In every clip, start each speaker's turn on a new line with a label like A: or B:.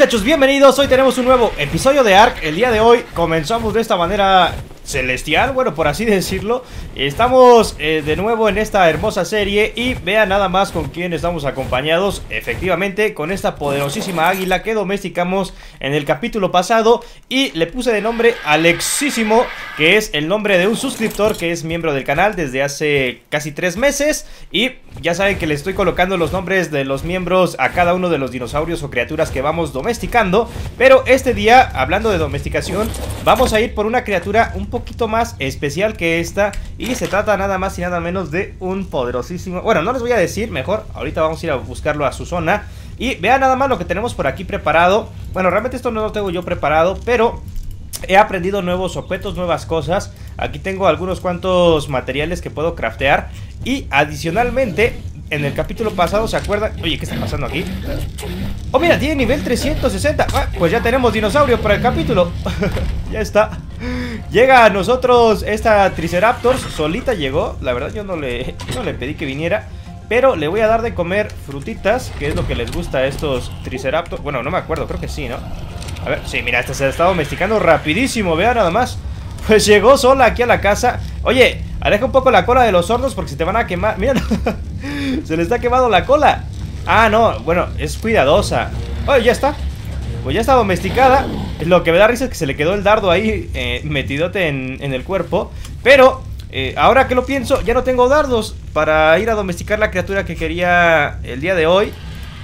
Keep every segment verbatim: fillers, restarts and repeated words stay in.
A: muchachos? Bienvenidos, hoy tenemos un nuevo episodio de Ark. El día de hoy comenzamos de esta manera celestial, bueno, por así decirlo. Estamos eh, de nuevo en esta hermosa serie y vean nada más con quién estamos acompañados. Efectivamente, con esta poderosísima águila que domesticamos en el capítulo pasado y le puse de nombre Alexísimo, que es el nombre de un suscriptor que es miembro del canal desde hace casi tres meses. Y ya saben que le estoy colocando los nombres de los miembros a cada uno de los dinosaurios o criaturas que vamos domesticando. Pero este día, hablando de domesticación, vamos a ir por una criatura un poquito más especial que esta. Y se trata nada más y nada menos de un poderosísimo... Bueno, no les voy a decir, mejor ahorita vamos a ir a buscarlo a su zona. Y vean nada más lo que tenemos por aquí preparado. Bueno, realmente esto no lo tengo yo preparado, pero he aprendido nuevos objetos, nuevas cosas. Aquí tengo algunos cuantos materiales que puedo craftear. Y adicionalmente, en el capítulo pasado, ¿se acuerdan? Oye, ¿qué está pasando aquí? Oh, mira, tiene nivel trescientos sesenta. Ah, pues ya tenemos dinosaurio para el capítulo. Ya está. Llega a nosotros esta Triceratops. Solita llegó. La verdad yo no le, no le pedí que viniera, pero le voy a dar de comer frutitas, que es lo que les gusta a estos Triceratops. Bueno, no me acuerdo, creo que sí, ¿no? A ver, sí, mira, esta se está domesticando rapidísimo. Vean nada más. Pues llegó sola aquí a la casa. Oye, aleja un poco la cola de los hornos porque se te van a quemar. Mira, se le está quemando la cola. Ah, no, bueno, es cuidadosa. Oye, ya está. Pues ya está domesticada. Lo que me da risa es que se le quedó el dardo ahí eh, metidote en, en el cuerpo. Pero, eh, ahora que lo pienso, ya no tengo dardos para ir a domesticar la criatura que quería el día de hoy.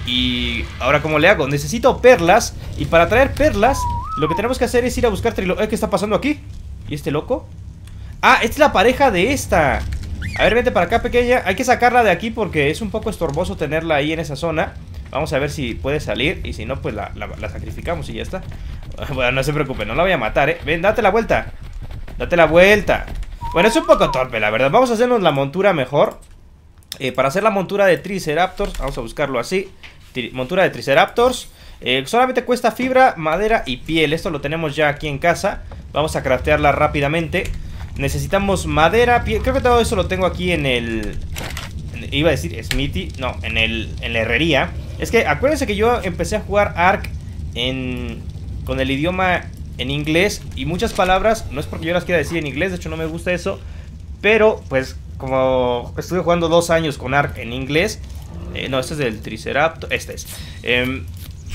A: Y ahora, ¿cómo le hago? Necesito perlas. Y para traer perlas, lo que tenemos que hacer es ir a buscar trilo... ¿Eh? ¿Qué está pasando aquí? ¿Y este loco? Ah, esta es la pareja de esta. A ver, vente para acá, pequeña. Hay que sacarla de aquí porque es un poco estorboso tenerla ahí en esa zona. Vamos a ver si puede salir. Y si no, pues la, la, la sacrificamos y ya está. Bueno, no se preocupe, no la voy a matar, eh. Ven, date la vuelta. Date la vuelta. Bueno, es un poco torpe, la verdad. Vamos a hacernos la montura mejor. eh, Para hacer la montura de Triceratops, vamos a buscarlo así. Tri montura de Triceratops. eh, Solamente cuesta fibra, madera y piel. Esto lo tenemos ya aquí en casa. Vamos a craftearla rápidamente. Necesitamos madera, piel. Creo que todo eso lo tengo aquí en el... En, iba a decir Smithy. No, en, el, en la herrería. Es que acuérdense que yo empecé a jugar Ark en, con el idioma en inglés. Y muchas palabras, no es porque yo las quiera decir en inglés, de hecho no me gusta eso. Pero pues como estuve jugando dos años con Ark en inglés. eh, No, este es del Triceratops. Este es eh,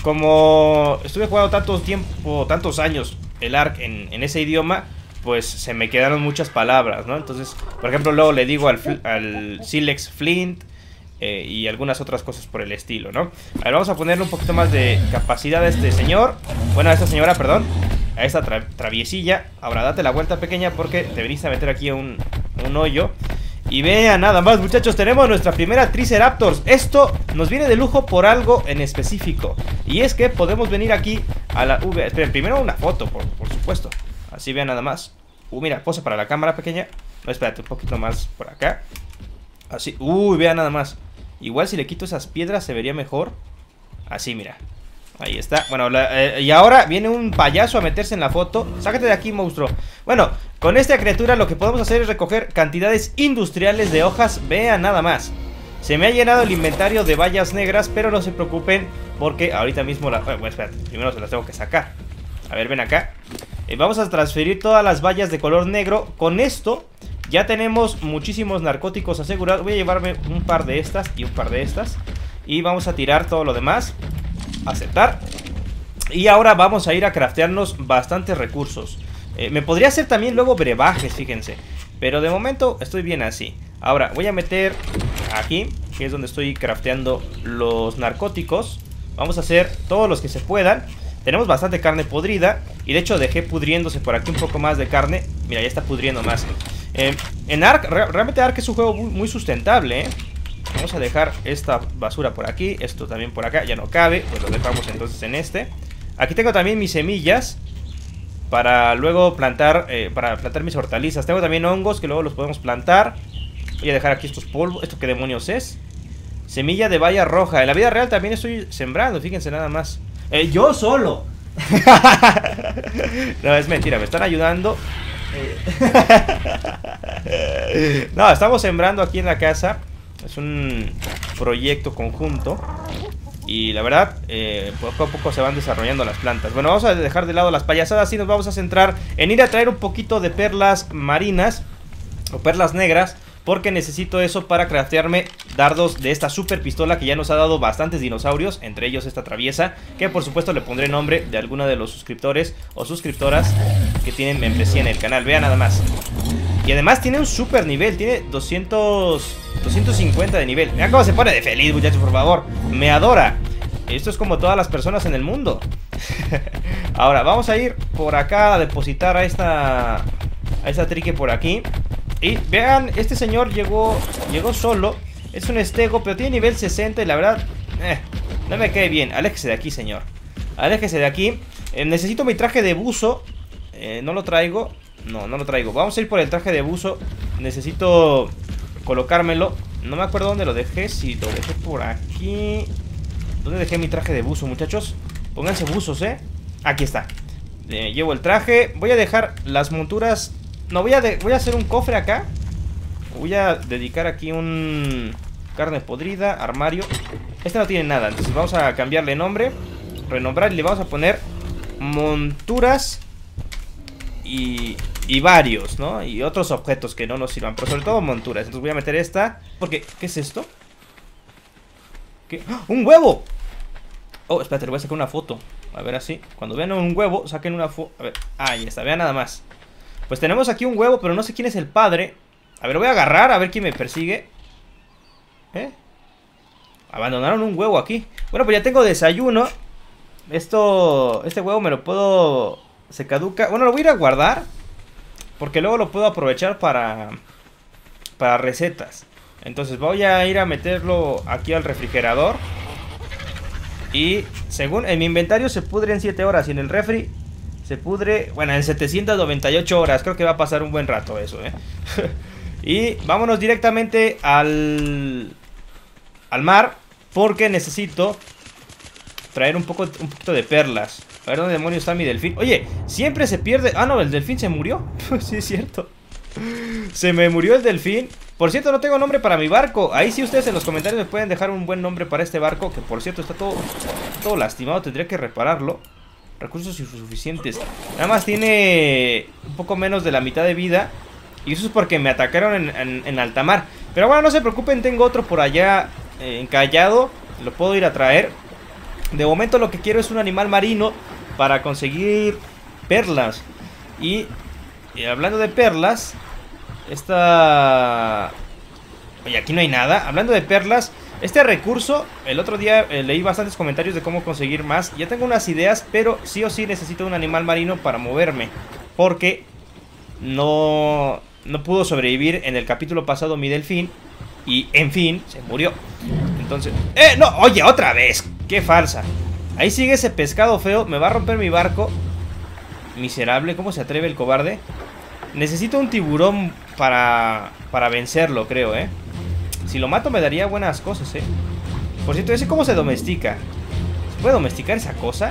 A: Como estuve jugando tanto tiempo, tantos años el Ark en, en ese idioma, pues se me quedaron muchas palabras, ¿no? Entonces, por ejemplo, luego le digo al, al Silex Flint eh, y algunas otras cosas por el estilo, ¿no? A ver, vamos a ponerle un poquito más de capacidad a este señor. Bueno, a esta señora, perdón. A esta tra traviesilla. Ahora date la vuelta, pequeña, porque te viniste a meter aquí un, un hoyo. Y vean nada más, muchachos, tenemos nuestra primera Triceratops. Esto nos viene de lujo por algo en específico. Y es que podemos venir aquí a la... Uh, esperen, primero una foto, por, por supuesto. Así vean nada más. Uh, mira, posa para la cámara, pequeña. No, espérate, un poquito más por acá. Así, uy, vean nada más. Igual si le quito esas piedras se vería mejor. Así, mira. Ahí está. Bueno, la, eh, y ahora viene un payaso a meterse en la foto. Sácate de aquí, monstruo. Bueno, con esta criatura lo que podemos hacer es recoger cantidades industriales de hojas. Vean nada más. Se me ha llenado el inventario de bayas negras, pero no se preocupen porque ahorita mismo la... Bueno, espérate, primero se las tengo que sacar. A ver, ven acá. eh, Vamos a transferir todas las bayas de color negro. Con esto ya tenemos muchísimos narcóticos asegurados. Voy a llevarme un par de estas y un par de estas. Y vamos a tirar todo lo demás. Aceptar. Y ahora vamos a ir a craftearnos bastantes recursos. eh, Me podría hacer también luego brebajes, fíjense. Pero de momento estoy bien así. Ahora voy a meter aquí, que es donde estoy crafteando los narcóticos. Vamos a hacer todos los que se puedan. Tenemos bastante carne podrida. Y de hecho dejé pudriéndose por aquí un poco más de carne. Mira, ya está pudriendo más. eh, En Ark, re realmente Ark es un juego muy, muy sustentable, ¿eh? Vamos a dejar esta basura por aquí. Esto también por acá, ya no cabe. Pues lo dejamos entonces en este. Aquí tengo también mis semillas para luego plantar, eh, para plantar mis hortalizas. Tengo también hongos que luego los podemos plantar. Voy a dejar aquí estos polvos. ¿Esto qué demonios es? Semilla de baya roja. En la vida real también estoy sembrando, fíjense nada más. eh, Yo solo. No, es mentira, me están ayudando. No, estamos sembrando aquí en la casa. Es un proyecto conjunto. Y la verdad, eh, poco a poco se van desarrollando las plantas. Bueno, vamos a dejar de lado las payasadas y nos vamos a centrar en ir a traer un poquito de perlas marinas o perlas negras, porque necesito eso para craftearme dardos de esta super pistola que ya nos ha dado bastantes dinosaurios, entre ellos esta traviesa, que por supuesto le pondré nombre de alguno de los suscriptores o suscriptoras que tienen membresía en el canal. Vean nada más. Y además tiene un super nivel, tiene doscientos, doscientos cincuenta de nivel. Mira cómo se pone de feliz, muchachos, por favor. Me adora. Esto es como todas las personas en el mundo. Ahora, vamos a ir por acá a depositar a esta, a esta trique por aquí. Y vean, este señor llegó, llegó solo. Es un estego, pero tiene nivel sesenta y la verdad, eh, no me cae bien. Aléjese de aquí, señor. Aléjese de aquí. Eh, necesito mi traje de buzo. Eh, no lo traigo. No, no lo traigo. Vamos a ir por el traje de buzo. Necesito colocármelo. No me acuerdo dónde lo dejé. Si lo dejé por aquí. ¿Dónde dejé mi traje de buzo, muchachos? Pónganse buzos, ¿eh? Aquí está. eh, Llevo el traje. Voy a dejar las monturas. No, voy a, de... voy a hacer un cofre acá. Voy a dedicar aquí un... carne podrida, armario. Este no tiene nada, entonces vamos a cambiarle nombre. Renombrar y le vamos a poner monturas y... y varios, ¿no? Y otros objetos que no nos sirvan, pero sobre todo monturas. Entonces voy a meter esta. Porque, ¿qué es esto? ¿Qué? ¡Ah! ¡Un huevo! Oh, espérate, le voy a sacar una foto. A ver, así, cuando vean un huevo, saquen una foto. A ver, ahí está, vean nada más. Pues tenemos aquí un huevo, pero no sé quién es el padre. A ver, lo voy a agarrar, a ver quién me persigue. ¿Eh? Abandonaron un huevo aquí. Bueno, pues ya tengo desayuno. Esto, este huevo me lo puedo... se caduca. Bueno, lo voy a ir a guardar, porque luego lo puedo aprovechar para... para recetas. Entonces voy a ir a meterlo aquí al refrigerador. Y según en mi inventario se pudre en siete horas. Y en el refri se pudre, bueno, en setecientas noventa y ocho horas. Creo que va a pasar un buen rato eso, ¿eh? Y vámonos directamente al... al mar, porque necesito traer un poco, un poquito de perlas. A ver dónde demonios está mi delfín. Oye, siempre se pierde... Ah, no, el delfín se murió. Sí, es cierto. Se me murió el delfín. Por cierto, no tengo nombre para mi barco. Ahí sí ustedes en los comentarios me pueden dejar un buen nombre para este barco, que por cierto está todo, todo lastimado. Tendría que repararlo. Recursos insuficientes. Nada más tiene un poco menos de la mitad de vida. Y eso es porque me atacaron en, en, en alta mar. Pero bueno, no se preocupen, tengo otro por allá eh, encallado. Lo puedo ir a traer. De momento lo que quiero es un animal marino para conseguir perlas. Y, y hablando de perlas, esta... Oye, aquí no hay nada. Hablando de perlas, este recurso, el otro día eh, leí bastantes comentarios de cómo conseguir más. Ya tengo unas ideas, pero sí o sí necesito un animal marino para moverme, porque no, no pudo sobrevivir en el capítulo pasado mi delfín. Y, en fin, se murió. Entonces... ¡Eh! ¡No! ¡Oye! ¡Otra vez! ¡Qué falsa! Ahí sigue ese pescado feo. Me va a romper mi barco. Miserable. ¿Cómo se atreve el cobarde? Necesito un tiburón para... para vencerlo, creo, ¿eh? Si lo mato me daría buenas cosas, ¿eh? Por cierto, ¿ese cómo se domestica? ¿Se puede domesticar esa cosa?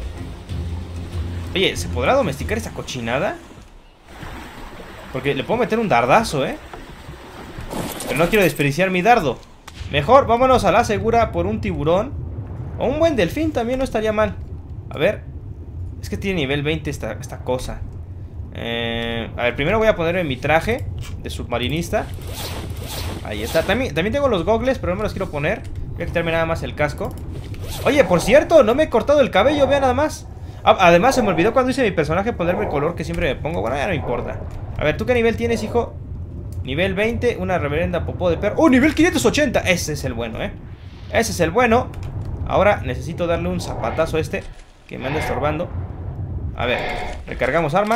A: Oye, ¿se podrá domesticar esa cochinada? Porque le puedo meter un dardazo, ¿eh? Pero no quiero desperdiciar mi dardo. Mejor vámonos a la segura por un tiburón. O un buen delfín también no estaría mal. A ver. Es que tiene nivel veinte esta, esta cosa. eh, A ver, primero voy a ponerme mi traje de submarinista. Ahí está, también, también tengo los gogles, pero no me los quiero poner. Voy a quitarme nada más el casco. Oye, por cierto, no me he cortado el cabello, vean nada más. ah, Además se me olvidó cuando hice mi personaje ponerme el color que siempre me pongo. Bueno, ya no me importa. A ver, ¿tú qué nivel tienes, hijo? Nivel veinte, una reverenda popó de perro. ¡Oh, nivel quinientos ochenta! Ese es el bueno, ¿eh? Ese es el bueno. Ahora necesito darle un zapatazo a este que me anda estorbando. A ver, recargamos arma.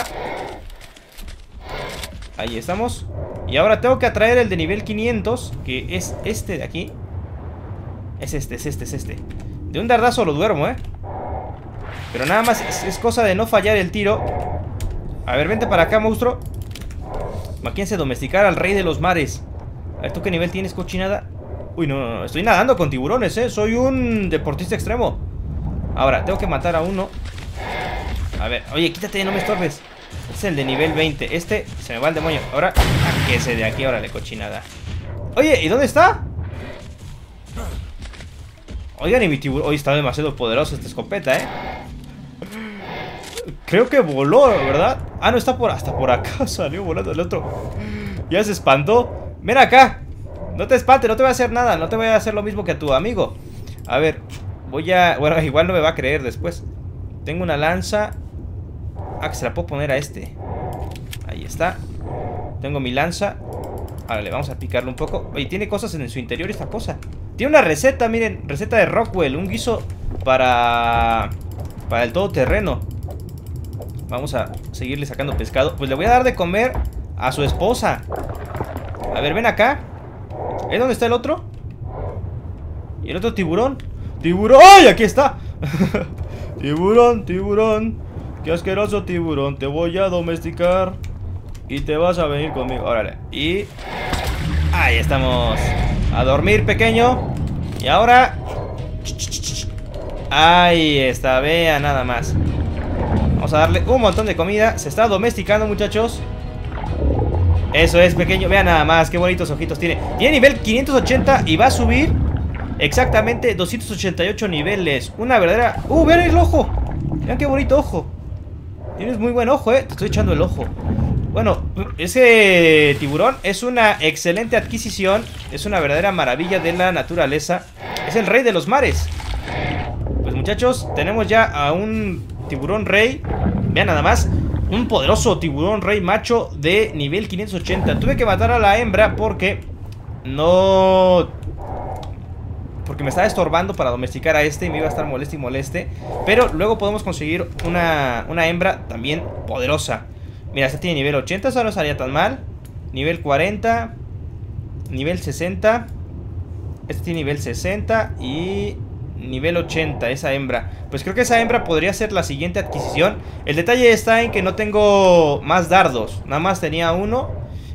A: Ahí estamos. Y ahora tengo que atraer el de nivel quinientos, que es este de aquí. Es este, es este, es este. De un dardazo lo duermo, ¿eh? Pero nada más es, es cosa de no fallar el tiro. A ver, vente para acá, monstruo. Imagínense domesticar al rey de los mares. A ver, ¿tú qué nivel tienes, cochinada? Uy, no, no, no, estoy nadando con tiburones, ¿eh? Soy un deportista extremo. Ahora, tengo que matar a uno. A ver, oye, quítate, no me estorbes. Este es el de nivel veinte. Este se me va el demonio. Ahora, sáquese de aquí, órale, cochinada. Oye, ¿y dónde está? Oigan, y mi tiburón... Hoy está demasiado poderosa esta escopeta, ¿eh? Creo que voló, ¿verdad? Ah, no, está por... Hasta por acá salió volando el otro. Ya se espantó. Ven acá. No te espantes, no te voy a hacer nada. No te voy a hacer lo mismo que a tu amigo. A ver, voy a... Bueno, igual no me va a creer después. Tengo una lanza. Ah, que se la puedo poner a este. Ahí está. Tengo mi lanza. Ahora le vamos a picarle un poco. Oye, tiene cosas en su interior esta cosa. Tiene una receta, miren. Receta de Rockwell. Un guiso para... Para el todoterreno. Vamos a seguirle sacando pescado. Pues le voy a dar de comer a su esposa. A ver, ven acá. ¿Es donde está el otro? ¿Y el otro tiburón? ¡Tiburón! ¡Ay! Aquí está. Tiburón, tiburón. Qué asqueroso tiburón. Te voy a domesticar. Y te vas a venir conmigo. Órale. Y... Ahí estamos. A dormir, pequeño. Y ahora... Ahí está. Vea nada más. Vamos a darle un montón de comida. Se está domesticando, muchachos. Eso es, pequeño. Vean nada más, qué bonitos ojitos tiene. Tiene nivel quinientos ochenta y va a subir exactamente doscientos ochenta y ocho niveles. Una verdadera... ¡Uh, vean el ojo! Vean qué bonito ojo. Tienes muy buen ojo, eh. Te estoy echando el ojo. Bueno, ese tiburón es una excelente adquisición. Es una verdadera maravilla de la naturaleza. Es el rey de los mares. Pues, muchachos, tenemos ya a un tiburón rey. Vean nada más. Un poderoso tiburón rey macho de nivel quinientos ochenta. Tuve que matar a la hembra porque no... Porque me estaba estorbando para domesticar a este y me iba a estar moleste y moleste. Pero luego podemos conseguir una, una hembra también poderosa. Mira, esta tiene nivel ochenta, eso no salía tan mal. Nivel cuarenta. Nivel sesenta. Este tiene nivel sesenta y... nivel ochenta, esa hembra. Pues creo que esa hembra podría ser la siguiente adquisición. El detalle está en que no tengo más dardos. Nada más tenía uno.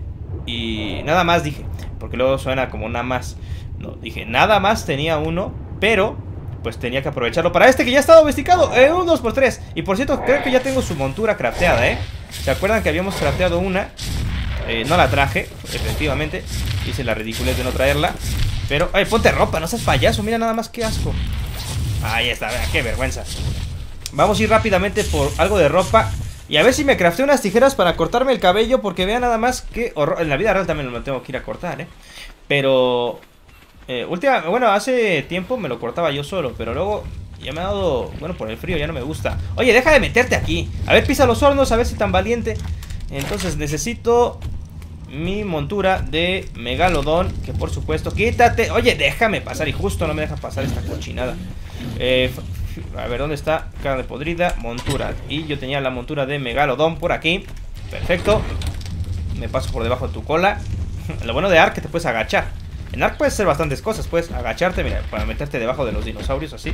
A: Y nada más dije, porque luego suena como nada más. No, dije, nada más tenía uno. Pero, pues tenía que aprovecharlo para este que ya está domesticado, eh, un dos por tres. Y por cierto, creo que ya tengo su montura crafteada, eh. ¿Se acuerdan que habíamos crafteado una? Eh, no la traje, efectivamente. Hice la ridiculez de no traerla. Pero, ay, ponte ropa, no seas payaso. Mira nada más, qué asco. Ahí está, vea, qué vergüenza. Vamos a ir rápidamente por algo de ropa. Y a ver si me crafteo unas tijeras para cortarme el cabello. Porque vean nada más que horror. En la vida real también lo tengo que ir a cortar, eh. Pero eh, última, bueno, hace tiempo me lo cortaba yo solo. Pero luego ya me ha dado, bueno, por el frío ya no me gusta. Oye, deja de meterte aquí. A ver, pisa los hornos, a ver si tan valiente. Entonces necesito mi montura de megalodón, que por supuesto, quítate. Oye, déjame pasar, y justo no me deja pasar esta cochinada. eh, A ver, ¿dónde está? Carne podrida, montura. Y yo tenía la montura de megalodón por aquí. Perfecto. Me paso por debajo de tu cola. Lo bueno de Ark es que te puedes agachar. En Ark puedes hacer bastantes cosas. Puedes agacharte, mira, para meterte debajo de los dinosaurios, así.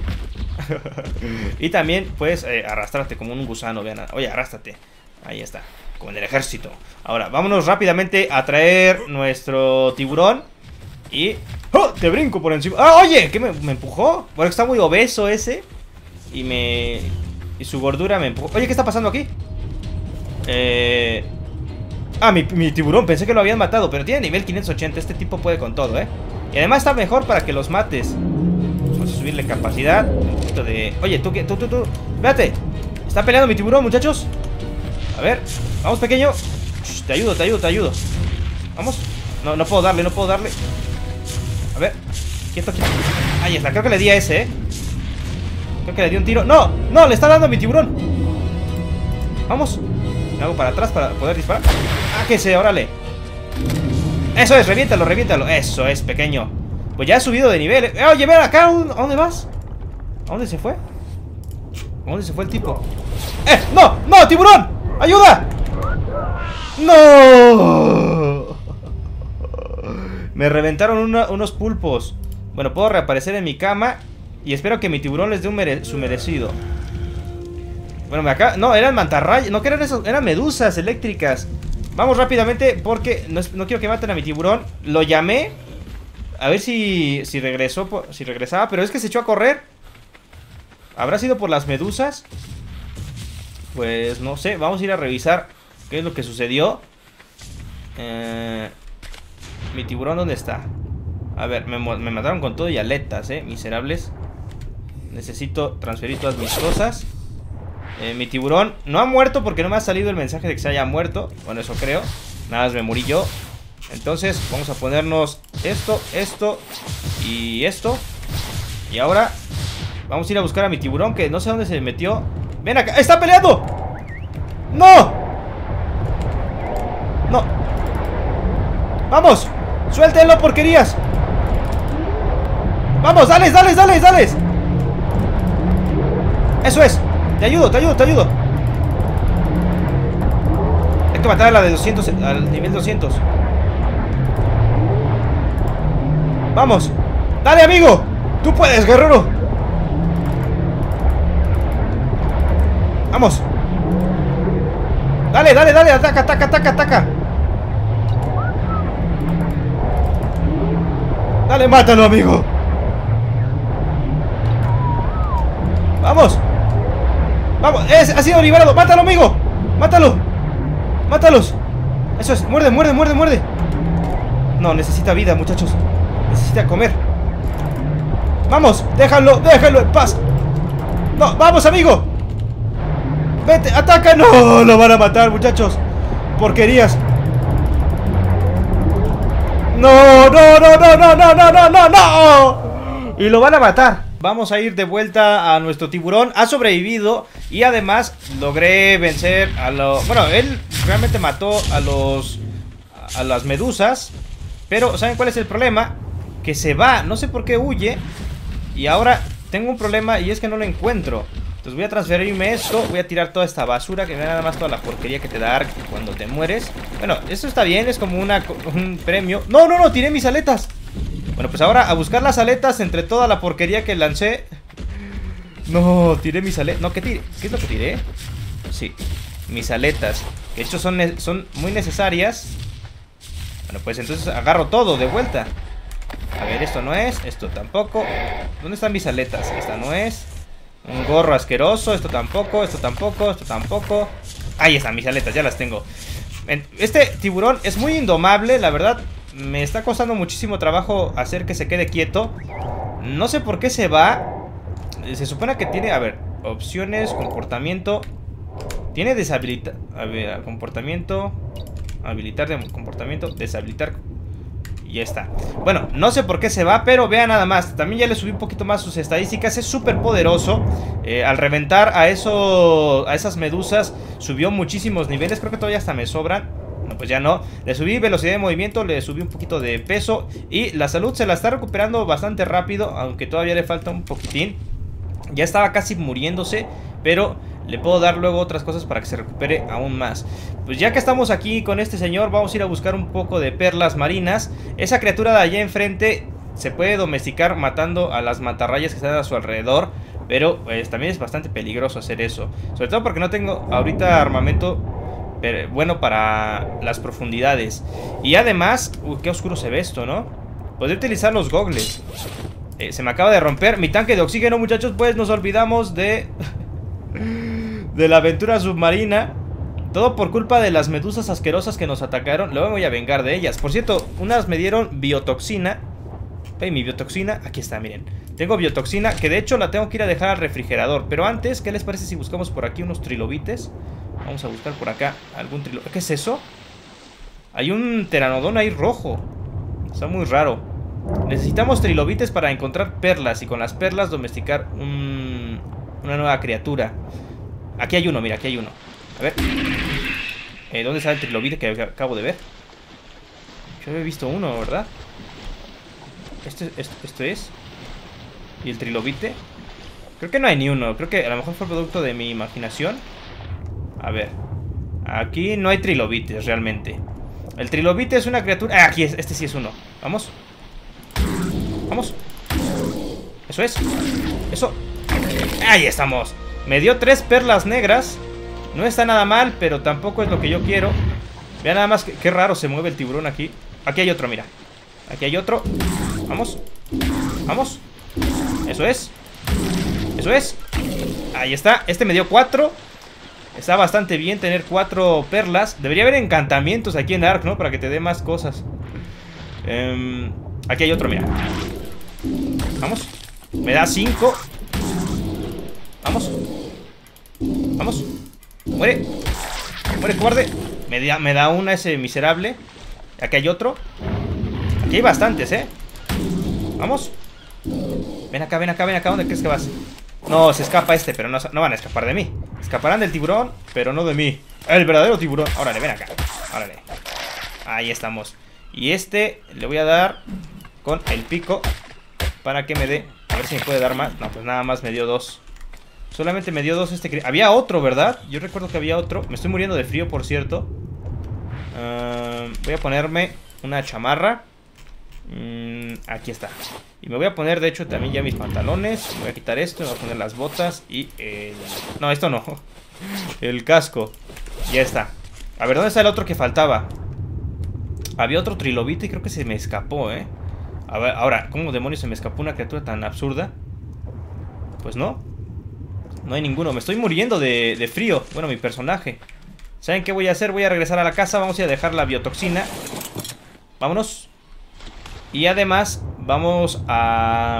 A: Y también puedes eh, arrastrarte como un gusano, vean. Oye, arrástrate. Ahí está, como en el ejército. Ahora, vámonos rápidamente a traer nuestro tiburón. Y... ¡oh! Te brinco por encima. ¡Ah, oye! ¿Qué me, me empujó? Bueno, está muy obeso ese. Y me... Y su gordura me empujó. Oye, ¿qué está pasando aquí? Eh... Ah, mi, mi tiburón, pensé que lo habían matado. Pero tiene nivel quinientos ochenta, este tipo puede con todo, ¿eh? Y además está mejor para que los mates. Vamos a subirle capacidad. Un poquito de... Oye, tú, tú, tú, tú Espérate. Está peleando mi tiburón, muchachos. A ver, vamos, pequeño. Shh, te ayudo, te ayudo, te ayudo. Vamos. No, no puedo darle, no puedo darle. A ver, quieto, quieto. Ahí está, creo que le di a ese, ¿eh? Creo que le di un tiro. ¡No! ¡No! Le está dando a mi tiburón. Vamos. Me hago para atrás para poder disparar. ¡Ah, que se! ¡Órale! Eso es, reviéntalo, reviéntalo. Eso es, pequeño. Pues ya he subido de nivel, ¿eh? Oye, ven acá. ¿A dónde vas? ¿A dónde se fue? ¿A dónde se fue el tipo? ¡Eh! ¡No! ¡No! ¡Tiburón! ¡Ayuda! ¡No! Me reventaron una, unos pulpos. Bueno, puedo reaparecer en mi cama. Y espero que mi tiburón les dé un mere su merecido. Bueno, me acá... No, eran mantarrayas. No, que eran esos. Eran medusas eléctricas. Vamos rápidamente porque no, no quiero que maten a mi tiburón. Lo llamé. A ver si, si regresó. Si regresaba. Pero es que se echó a correr. ¿Habrá sido por las medusas? Pues no sé. Vamos a ir a revisar qué es lo que sucedió. Eh... Mi tiburón, ¿dónde está? A ver, me, me mataron con todo y aletas, eh, miserables. Necesito transferir todas mis cosas. eh, Mi tiburón no ha muerto porque no me ha salido el mensaje de que se haya muerto. Bueno, eso creo. Nada más me morí yo. Entonces vamos a ponernos esto, esto y esto. Y ahora vamos a ir a buscar a mi tiburón, que no sé dónde se metió. ¡Ven acá! ¡Está peleando! ¡No! ¡No! ¡Vamos! ¡Suéltenlo, porquerías! ¡Vamos! ¡Dales, dales, dales, dales! ¡Eso es! ¡Te ayudo, te ayudo, te ayudo! Hay que matar a la de doscientos, al nivel doscientos. ¡Vamos! ¡Dale, amigo! ¡Tú puedes, guerrero! ¡Vamos! ¡Dale, dale, dale! ¡Ataca, ataca, ataca, ataca! ¡Dale, mátalo, amigo! ¡Vamos! ¡Vamos! ¡Es, ha sido liberado! ¡Mátalo, amigo! ¡Mátalo! ¡Mátalos! Eso es, muerde, muerde, muerde, muerde. No, necesita vida, muchachos. Necesita comer. ¡Vamos! ¡Déjalo! ¡Déjalo en paz! ¡No! ¡Vamos, amigo! ¡Vete! ¡Ataca! ¡No! ¡Lo van a matar, muchachos! ¡Porquerías! ¡No! ¡No! ¡No! ¡No! ¡No! ¡No! ¡No! ¡No! ¡No! ¡No! Y lo van a matar. Vamos a ir de vuelta a nuestro tiburón. Ha sobrevivido y además logré vencer a los... Bueno, él realmente mató a los... a las medusas. Pero, ¿saben cuál es el problema? Que se va, no sé por qué huye. Y ahora tengo un problema y es que no lo encuentro. Entonces voy a transferirme esto. Voy a tirar toda esta basura, que me da nada más toda la porquería que te da Ark cuando te mueres. Bueno, esto está bien, es como una, un premio. No, no, no, tiré mis aletas. Bueno, pues ahora a buscar las aletas entre toda la porquería que lancé. No, tiré mis aletas. No, ¿qué tiré? ¿Qué es lo que tiré? Sí, mis aletas, que de hecho son, son muy necesarias. Bueno, pues entonces agarro todo de vuelta. A ver, esto no es, esto tampoco. ¿Dónde están mis aletas? Esta no es. Un gorro asqueroso, esto tampoco, esto tampoco, esto tampoco. Ahí están mis aletas, ya las tengo. Este tiburón es muy indomable, la verdad. Me está costando muchísimo trabajo hacer que se quede quieto. No sé por qué se va. Se supone que tiene, a ver, opciones, comportamiento. Tiene deshabilitar, a ver, comportamiento, habilitar de comportamiento, deshabilitar. Y ya está. Bueno, no sé por qué se va, pero vean nada más. También ya le subí un poquito más sus estadísticas. Es súper poderoso. eh, Al reventar a, eso, a esas medusas subió muchísimos niveles. Creo que todavía hasta me sobran. No, pues ya no. Le subí velocidad de movimiento, le subí un poquito de peso. Y la salud se la está recuperando bastante rápido, aunque todavía le falta un poquitín. Ya estaba casi muriéndose, pero le puedo dar luego otras cosas para que se recupere aún más. Pues ya que estamos aquí con este señor, vamos a ir a buscar un poco de perlas marinas. Esa criatura de allá enfrente se puede domesticar matando a las mantarrayas que están a su alrededor, pero pues también es bastante peligroso hacer eso. Sobre todo porque no tengo ahorita armamento pero bueno para las profundidades. Y además, uy, qué oscuro se ve esto, ¿no? Podría utilizar los gogles. eh, Se me acaba de romper mi tanque de oxígeno, muchachos. Pues nos olvidamos de... de la aventura submarina. Todo por culpa de las medusas asquerosas que nos atacaron. Luego me voy a vengar de ellas. Por cierto, unas me dieron biotoxina. Hey, mi biotoxina, aquí está, miren. Tengo biotoxina, que de hecho la tengo que ir a dejar al refrigerador. Pero antes, ¿qué les parece si buscamos por aquí unos trilobites? Vamos a buscar por acá algún trilobite. ¿Qué es eso? Hay un pteranodón ahí rojo. Está muy raro. Necesitamos trilobites para encontrar perlas. Y con las perlas domesticar un... una nueva criatura. Aquí hay uno, mira, aquí hay uno. A ver, eh, ¿dónde está el trilobite que acabo de ver? Yo había visto uno, ¿verdad? Este, esto, esto es. ¿Y el trilobite? Creo que no hay ni uno. Creo que a lo mejor fue producto de mi imaginación. A ver, aquí no hay trilobites realmente. El trilobite es una criatura... Ah, aquí es, este sí es uno. Vamos. Vamos. Eso es. Eso. Ahí estamos. Me dio tres perlas negras. No está nada mal, pero tampoco es lo que yo quiero. Vean nada más que, qué raro se mueve el tiburón aquí. Aquí hay otro, mira. Aquí hay otro. Vamos. Vamos. Eso es. Eso es. Ahí está. Este me dio cuatro. Está bastante bien tener cuatro perlas. Debería haber encantamientos aquí en Ark, ¿no? Para que te dé más cosas. um, Aquí hay otro, mira. Vamos. Me da cinco. Vamos. Vamos. Muere. Muere, cobarde. Me da, me da una ese miserable. Aquí hay otro. Aquí hay bastantes, ¿eh? Vamos. Ven acá, ven acá, ven acá. ¿Dónde crees que vas? No, se escapa este, pero no, no van a escapar de mí. Escaparán del tiburón, pero no de mí. El verdadero tiburón. Órale, ven acá. Órale. Ahí estamos. Y este le voy a dar con el pico para que me dé. A ver si me puede dar más. No, pues nada más me dio dos. Solamente me dio dos este. Había otro, ¿verdad? Yo recuerdo que había otro. Me estoy muriendo de frío, por cierto. uh, Voy a ponerme una chamarra. mm, Aquí está. Y me voy a poner, de hecho, también ya mis pantalones. Voy a quitar esto, me voy a poner las botas. Y el... No, esto no. El casco. Ya está. A ver, ¿dónde está el otro que faltaba? Había otro trilobito y creo que se me escapó, ¿eh? A ver, ahora, ¿cómo demonios se me escapó una criatura tan absurda? Pues no. No hay ninguno. Me estoy muriendo de, de frío. Bueno, mi personaje. ¿Saben qué voy a hacer? Voy a regresar a la casa. Vamos a ir a dejar la biotoxina. Vámonos. Y además vamos a...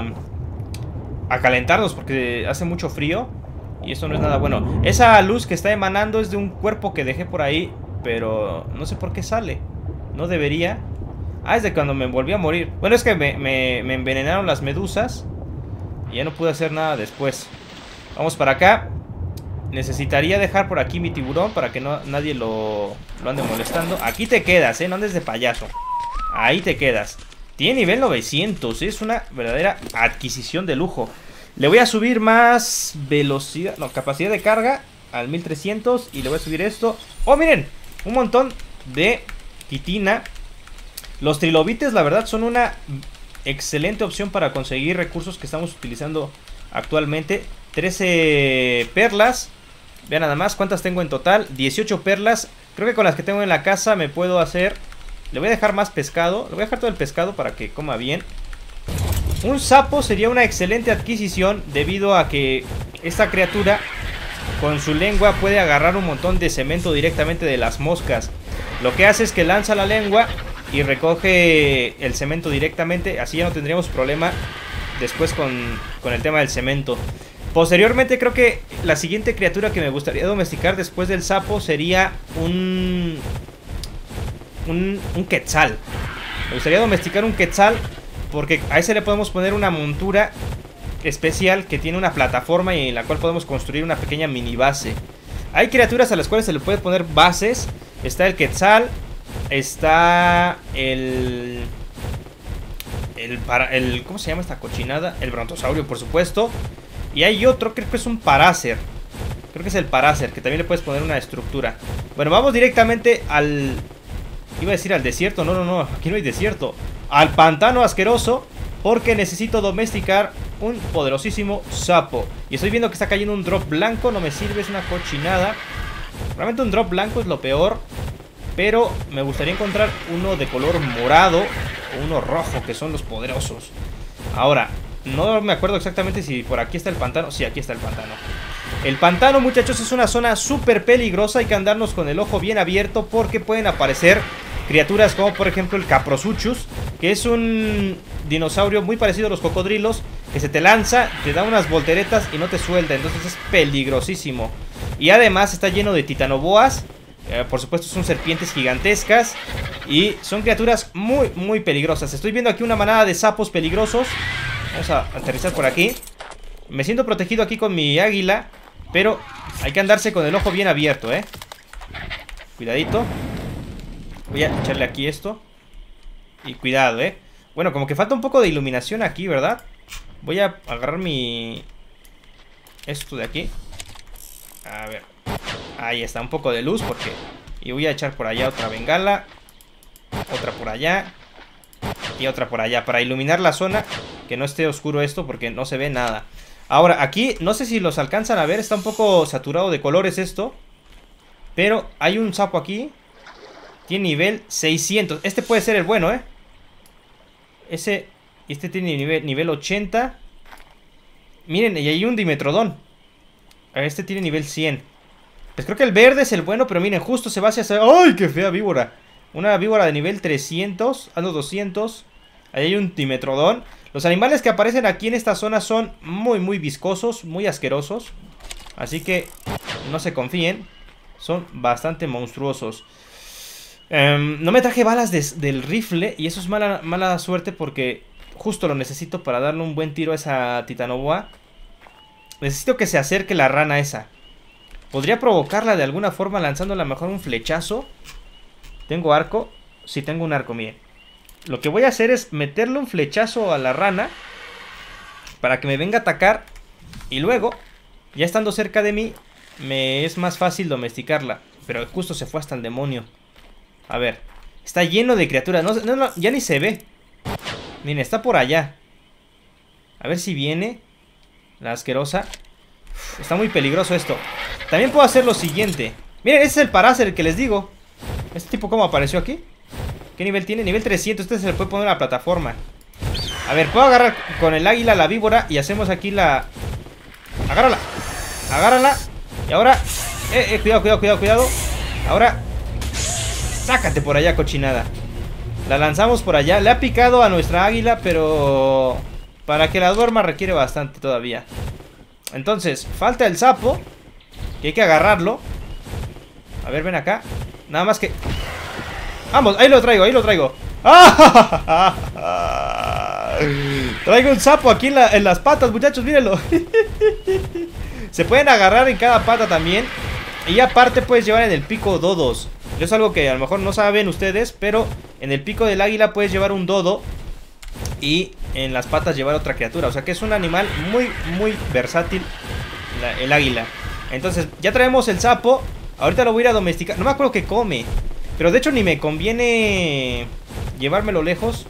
A: a calentarnos porque hace mucho frío. Y esto no es nada bueno. Esa luz que está emanando es de un cuerpo que dejé por ahí, pero no sé por qué sale. No debería. Ah, es de cuando me volví a morir. Bueno, es que me, me, me envenenaron las medusas y ya no pude hacer nada después. Vamos para acá. Necesitaría dejar por aquí mi tiburón para que no, nadie lo, lo ande molestando. Aquí te quedas, ¿eh? No andes de payaso. Ahí te quedas. Tiene nivel novecientos, ¿eh? Es una verdadera adquisición de lujo. Le voy a subir más velocidad, no, capacidad de carga al mil trescientos. Y le voy a subir esto. ¡Oh, miren! Un montón de quitina. Los trilobites, la verdad, son una excelente opción para conseguir recursos que estamos utilizando actualmente. Trece perlas. Vean nada más cuántas tengo en total. dieciocho perlas. Creo que con las que tengo en la casa me puedo hacer... Le voy a dejar más pescado. Le voy a dejar todo el pescado para que coma bien. Un sapo sería una excelente adquisición debido a que esta criatura con su lengua puede agarrar un montón de cemento directamente de las moscas. Lo que hace es que lanza la lengua y recoge el cemento directamente. Así ya no tendríamos problema después con, con el tema del cemento. Posteriormente creo que la siguiente criatura que me gustaría domesticar después del sapo sería un... Un, un quetzal. Me gustaría domesticar un quetzal porque a ese le podemos poner una montura especial que tiene una plataforma y en la cual podemos construir una pequeña mini base. Hay criaturas a las cuales se le puede poner bases. Está el quetzal. Está el... El, para, el ¿cómo se llama esta cochinada? El brontosaurio, por supuesto. Y hay otro, creo que es un parácer. Creo que es el parácer, que también le puedes poner una estructura. Bueno, vamos directamente al... Iba a decir al desierto, no, no, no, aquí no hay desierto. Al pantano asqueroso, porque necesito domesticar un poderosísimo sapo. Y estoy viendo que está cayendo un drop blanco, no me sirve, es una cochinada. Realmente un drop blanco es lo peor, pero me gustaría encontrar uno de color morado o uno rojo, que son los poderosos. Ahora, no me acuerdo exactamente si por aquí está el pantano. Sí, aquí está el pantano. El pantano, muchachos, es una zona súper peligrosa. Hay que andarnos con el ojo bien abierto porque pueden aparecer criaturas como por ejemplo el Caprosuchus, que es un dinosaurio muy parecido a los cocodrilos, que se te lanza, te da unas volteretas y no te suelta. Entonces es peligrosísimo. Y además está lleno de titanoboas. eh, Por supuesto son serpientes gigantescas y son criaturas muy, muy peligrosas. Estoy viendo aquí una manada de sapos peligrosos. Vamos a aterrizar por aquí. Me siento protegido aquí con mi águila, pero hay que andarse con el ojo bien abierto, eh cuidadito. Voy a echarle aquí esto. Y cuidado, eh bueno, como que falta un poco de iluminación aquí, ¿verdad? Voy a agarrar mi... esto de aquí. A ver. Ahí está, un poco de luz porque... Y voy a echar por allá otra bengala. Otra por allá. Y otra por allá, para iluminar la zona. Que no esté oscuro esto porque no se ve nada. Ahora, aquí, no sé si los alcanzan a ver. Está un poco saturado de colores esto. Pero hay un sapo aquí. Tiene nivel seiscientos. Este puede ser el bueno, ¿eh? Ese... Este tiene nivel, nivel ochenta. Miren, y hay un dimetrodón. Este tiene nivel cien. Pues creo que el verde es el bueno, pero miren, justo se va hacia... ¡Ay, qué fea víbora! Una víbora de nivel trescientos. A los doscientos. Ahí hay un dimetrodón. Los animales que aparecen aquí en esta zona son muy, muy viscosos, muy asquerosos. Así que no se confíen. Son bastante monstruosos. um, No me traje balas de, del rifle. Y eso es mala, mala suerte porque justo lo necesito para darle un buen tiro a esa titanoboa. Necesito que se acerque la rana esa. Podría provocarla de alguna forma lanzándole a lo mejor un flechazo. ¿Tengo arco? Sí, tengo un arco, miren. Lo que voy a hacer es meterle un flechazo a la rana para que me venga a atacar. Y luego, ya estando cerca de mí, me es más fácil domesticarla. Pero justo se fue hasta el demonio. A ver, está lleno de criaturas. No, no, no, ya ni se ve. Miren, está por allá. A ver si viene la asquerosa. Uf, está muy peligroso esto. También puedo hacer lo siguiente. Miren, ese es el Paracer que les digo. ¿Este tipo cómo apareció aquí? ¿Qué nivel tiene? Nivel trescientos. Este se le puede poner a la plataforma. A ver, puedo agarrar con el águila la víbora. Y hacemos aquí la... Agárrala. Agárrala. Y ahora... Eh, eh, cuidado, cuidado, cuidado, cuidado. Ahora... Sácate por allá, cochinada. La lanzamos por allá. Le ha picado a nuestra águila, pero... Para que la duerma requiere bastante todavía. Entonces, falta el sapo. Que hay que agarrarlo. A ver, ven acá. Nada más que... Vamos, ahí lo traigo, ahí lo traigo. ¡Ah! Traigo un sapo aquí en, la, en las patas, muchachos, mírenlo. Se pueden agarrar en cada pata también. Y aparte puedes llevar en el pico dodos. Es algo que a lo mejor no saben ustedes, pero en el pico del águila puedes llevar un dodo. Y en las patas llevar otra criatura. O sea que es un animal muy, muy versátil, la, el águila. Entonces, ya traemos el sapo. Ahorita lo voy a ir a domesticar. No me acuerdo qué come. Pero de hecho ni me conviene llevármelo lejos.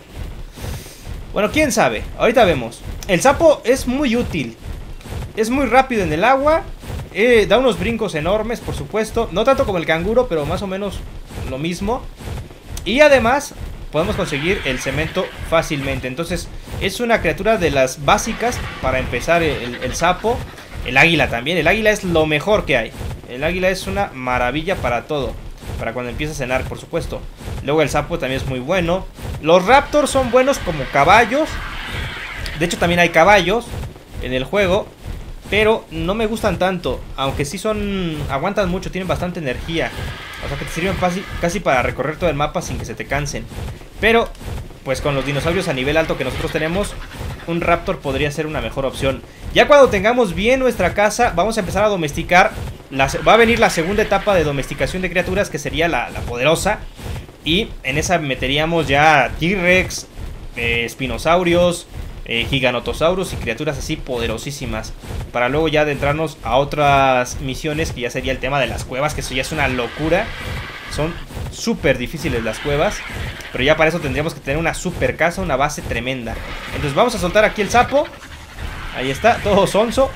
A: Bueno, quién sabe. Ahorita vemos. El sapo es muy útil. Es muy rápido en el agua. Eh, da unos brincos enormes, por supuesto. No tanto como el canguro, pero más o menos lo mismo. Y además podemos conseguir el cemento fácilmente. Entonces es una criatura de las básicas para empezar el, el sapo. El águila también. El águila es lo mejor que hay. El águila es una maravilla para todo. Para cuando empieza a cenar, por supuesto. Luego el sapo también es muy bueno. Los raptors son buenos como caballos. De hecho también hay caballos en el juego, pero no me gustan tanto. Aunque sí son... aguantan mucho, tienen bastante energía. O sea que te sirven casi, casi para recorrer todo el mapa sin que se te cansen. Pero, pues con los dinosaurios a nivel alto que nosotros tenemos, un raptor podría ser una mejor opción. Ya cuando tengamos bien nuestra casa, vamos a empezar a domesticar. La, va a venir la segunda etapa de domesticación de criaturas, que sería la, la poderosa. Y en esa meteríamos ya T-Rex, eh, espinosaurios, eh, giganotosaurus y criaturas así poderosísimas. Para luego ya adentrarnos a otras misiones, que ya sería el tema de las cuevas, que eso ya es una locura. Son súper difíciles las cuevas, pero ya para eso tendríamos que tener una super casa, una base tremenda. Entonces vamos a soltar aquí el sapo. Ahí está, todo sonso.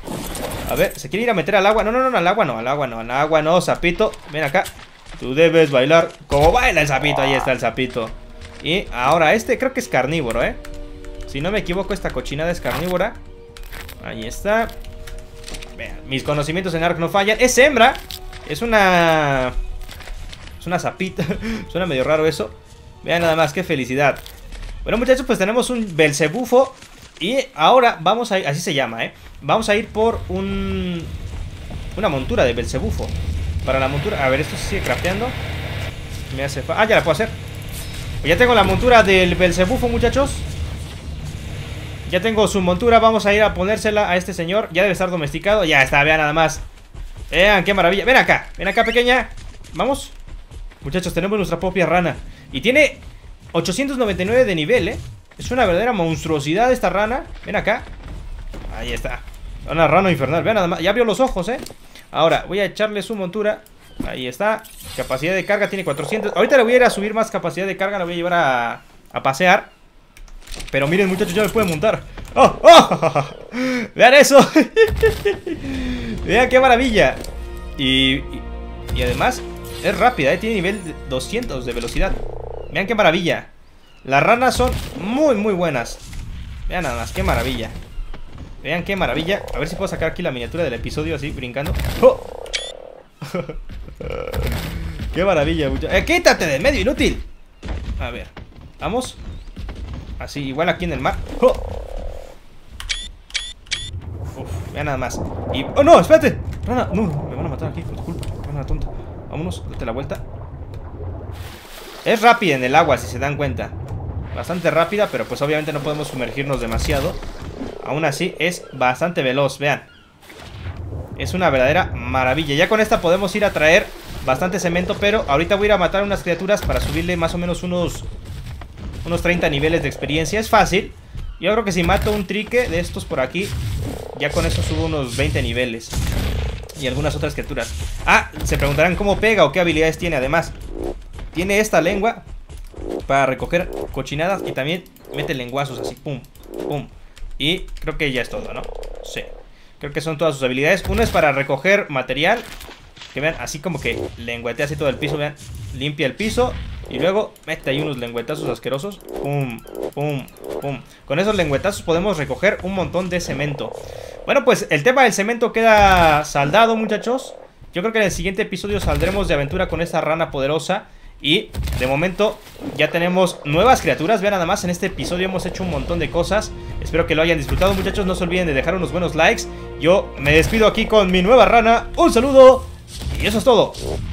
A: A ver, ¿se quiere ir a meter al agua? No, no, no, al agua no, al agua no, al agua no, sapito. Ven acá. Tú debes bailar como baila el sapito. Ahí está el sapito. Y ahora este creo que es carnívoro, ¿eh? Si no me equivoco, esta cochinada es carnívora. Ahí está. Vean, mis conocimientos en Ark no fallan. Es hembra. Es una... Es una sapita. Suena medio raro eso. Vean nada más, qué felicidad. Bueno, muchachos, pues tenemos un Belcebufo. Y ahora vamos a ir, así se llama, ¿eh? Vamos a ir por un... una montura de Belcebufo. Para la montura, a ver, esto se sigue crafteando. Me hace falta, ah, ya la puedo hacer. Pues ya tengo la montura del Belcebufo, muchachos. Ya tengo su montura, vamos a ir a ponérsela a este señor. Ya debe estar domesticado, ya está, vean nada más. Vean, qué maravilla, ven acá, ven acá, pequeña. Vamos. Muchachos, tenemos nuestra propia rana. Y tiene ochocientos noventa y nueve de nivel, ¿eh? Es una verdadera monstruosidad esta rana. Ven acá. Ahí está. Una rana infernal. Vean nada más. Ya abrió los ojos, ¿eh? Ahora, voy a echarle su montura. Ahí está. Capacidad de carga tiene cuatrocientos. Ahorita le voy a ir a subir más capacidad de carga. La voy a llevar a, a pasear. Pero miren, muchachos, ya me pueden montar. ¡Oh! ¡Oh! ¡Vean eso! Vean qué maravilla. Y, y, y además es rápida, ¿eh? Tiene nivel doscientos de velocidad. Vean qué maravilla. Las ranas son muy, muy buenas. Vean nada más, qué maravilla. Vean qué maravilla. A ver si puedo sacar aquí la miniatura del episodio así, brincando. ¡Oh! ¡Qué maravilla, muchachos! ¡Eh, quítate del medio, inútil! A ver, vamos. Así, igual aquí en el mar. ¡Oh! Uf, vean nada más. Y... ¡oh, no! ¡Espérate! Rana, no, me van a matar aquí por tu culpa. Rana tonta. Vámonos, date la vuelta. Es rápida en el agua, si se dan cuenta. Bastante rápida, pero pues obviamente no podemos sumergirnos demasiado. Aún así, es bastante veloz, vean. Es una verdadera maravilla. Ya con esta podemos ir a traer bastante cemento, pero ahorita voy a ir a matar a unas criaturas para subirle más o menos unos Unos treinta niveles de experiencia. Es fácil. Yo creo que si mato un trique de estos por aquí, ya con eso subo unos veinte niveles. Y algunas otras criaturas. Ah, se preguntarán cómo pega o qué habilidades tiene. Además, tiene esta lengua para recoger cochinadas. Y también mete lenguazos así, pum, pum. Y creo que ya es todo, ¿no? Sí, creo que son todas sus habilidades. Uno es para recoger material, que vean, así como que lengüetea así todo el piso, vean. Limpia el piso y luego mete ahí unos lengüetazos asquerosos. Pum, pum, pum. Con esos lengüetazos podemos recoger un montón de cemento. Bueno, pues el tema del cemento queda saldado, muchachos. Yo creo que en el siguiente episodio saldremos de aventura con esta rana poderosa. Y de momento ya tenemos nuevas criaturas. Vean nada más, en este episodio hemos hecho un montón de cosas. Espero que lo hayan disfrutado, muchachos. No se olviden de dejar unos buenos likes. Yo me despido aquí con mi nueva rana. Un saludo y eso es todo.